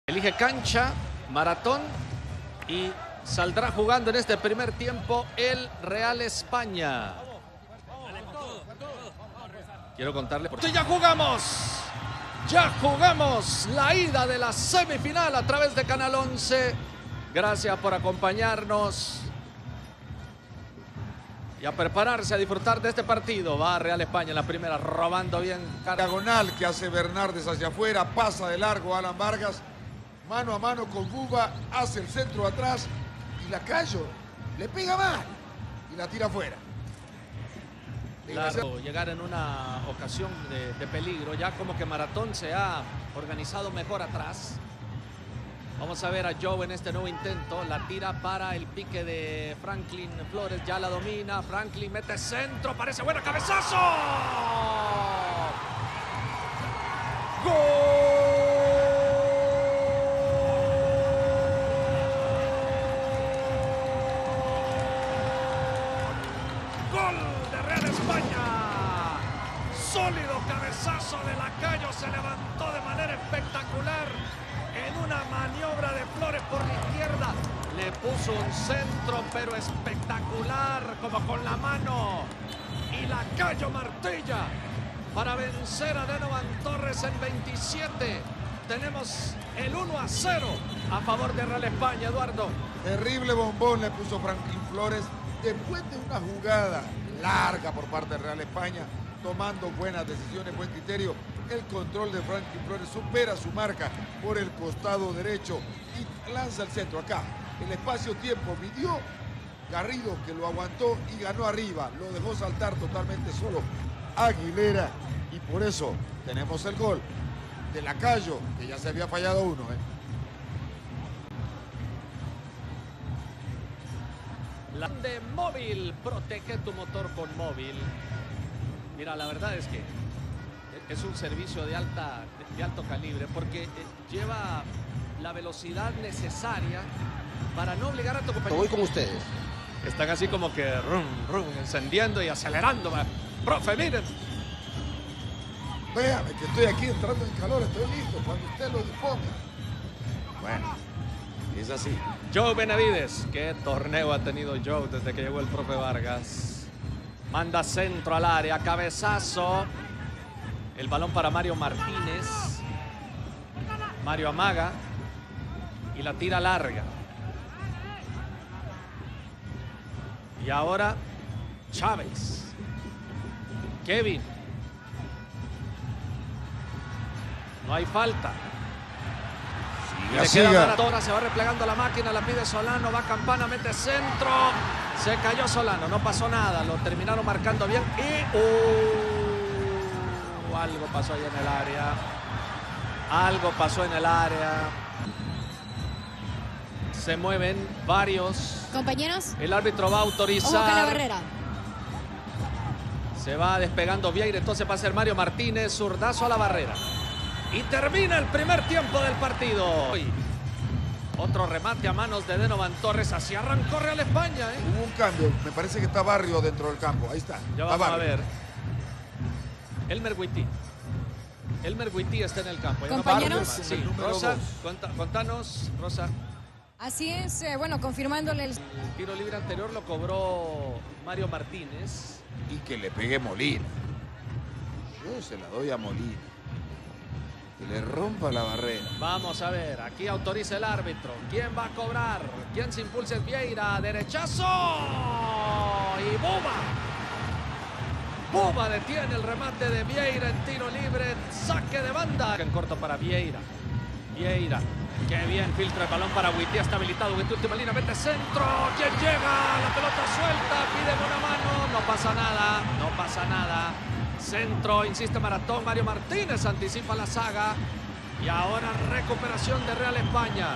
Elige cancha, Maratón y saldrá jugando en este primer tiempo el Real España. Quiero contarle por... ¡Ya jugamos! ¡Ya jugamos la ida de la semifinal a través de Canal 11! Gracias por acompañarnos y a prepararse a disfrutar de este partido. Va Real España en la primera, robando bien. Diagonal que hace Bernardes hacia afuera, pasa de largo Alan Vargas, mano a mano con Buba, hace el centro atrás y Lacayo le pega mal y la tira afuera. Claro, llegar en una ocasión de peligro, ya como que Maratón se ha organizado mejor atrás. Vamos a ver a Joe en este nuevo intento, la tira para el pique de Franklin Flores, ya la domina, Franklin mete centro, parece buena, cabezazo. ¡Gol! Sólido cabezazo de Lacayo, se levantó de manera espectacular en una maniobra de Flores por la izquierda. Le puso un centro pero espectacular, como con la mano. Y Lacayo martilla para vencer a Denovan Torres en 27. Tenemos el 1-0 a favor de Real España, Eduardo. Terrible bombón le puso Franklin Flores después de una jugada larga por parte de Real España, tomando buenas decisiones, buen criterio. El control de Franklin Flores supera su marca por el costado derecho y lanza el centro. Acá, el espacio-tiempo midió Garrido, que lo aguantó y ganó arriba. Lo dejó saltar totalmente solo Aguilera y por eso tenemos el gol de Lacayo, que ya se había fallado uno. La de Móvil, protege tu motor con Móvil. Mira, la verdad es que es un servicio de alto calibre porque lleva la velocidad necesaria para no obligar a tu compañero. Voy con ustedes. Están así como que encendiendo y acelerando. Profe, miren. Véame que estoy aquí entrando en calor, estoy listo cuando usted lo disponga. Bueno, es así. Joe Benavides, qué torneo ha tenido Joe desde que llegó el profe Vargas. Manda centro al área, cabezazo. El balón para Mario Martínez. Mario amaga y la tira larga. Y ahora Chávez. Kevin. No hay falta. Y le queda Maratón, se va replegando la máquina, la pide Solano, va Campana, mete centro. Se cayó Solano, no pasó nada, lo terminaron marcando bien y algo pasó ahí en el área. Algo pasó en el área. Se mueven varios. Compañeros. El árbitro va a autorizar. Ojo con la barrera. Se va despegando Vieira, entonces va a ser Mario Martínez, zurdazo a la barrera. Y termina el primer tiempo del partido. Otro remate a manos de Denovan Torres. Así arrancó Real España. Hubo un cambio. Me parece que está Barrio dentro del campo. Ahí está. Ya vamos a ver. Elmer Guití. Elmer Guití está en el campo. Compañeros. Sí, Rosa, contanos, Rosa. Así es, bueno, confirmándole el tiro libre anterior lo cobró Mario Martínez. Y que le pegue Molina. Yo se la doy a Molina. Que le rompa la barrera. Vamos a ver, aquí autoriza el árbitro. ¿Quién va a cobrar? ¿Quién se impulsa? Es Vieira, derechazo. Y Buba detiene el remate de Vieira en tiro libre. Saque de banda. En corto para Vieira. Vieira, qué bien, filtra el balón para Guití. Está habilitado. Guití, última línea, mete centro. ¿Quién llega? La pelota suelta. Pide una mano. No pasa nada. No pasa nada. Centro, insiste Maratón, Mario Martínez anticipa la saga y ahora recuperación de Real España.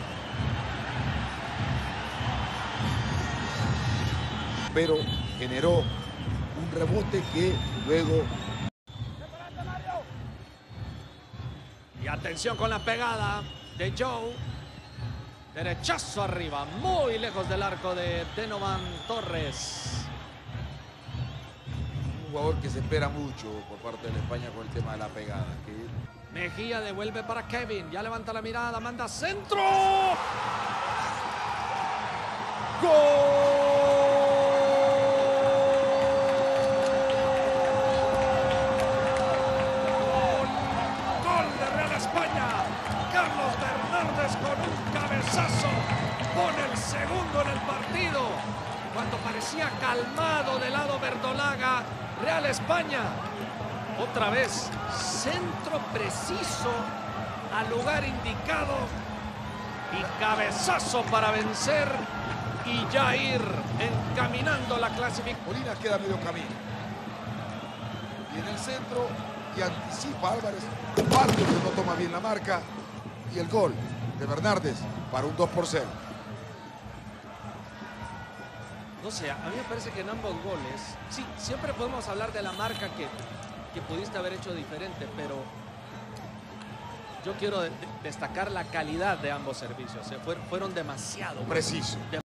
Pero generó un rebote que luego... Y atención con la pegada de Joe. Derechazo arriba, muy lejos del arco de Denovan Torres. Un jugador que se espera mucho por parte de la España con el tema de la pegada, que Mejía devuelve para Kevin. Ya levanta la mirada, manda centro. ¡Gol! Carlos Bernárdez con un cabezazo pone el segundo en el partido. Cuando parecía calmado del lado verdolaga, Real España. Otra vez, centro preciso al lugar indicado y cabezazo para vencer y ya ir encaminando la clasificación. Molina queda medio camino. Y en el centro y anticipa Álvarez. Barrios que no toma bien la marca. Y el gol de Bernárdez para un 2-0. No sé, a mí me parece que en ambos goles, sí, siempre podemos hablar de la marca que pudiste haber hecho diferente, pero yo quiero destacar la calidad de ambos servicios. Fueron demasiado preciso.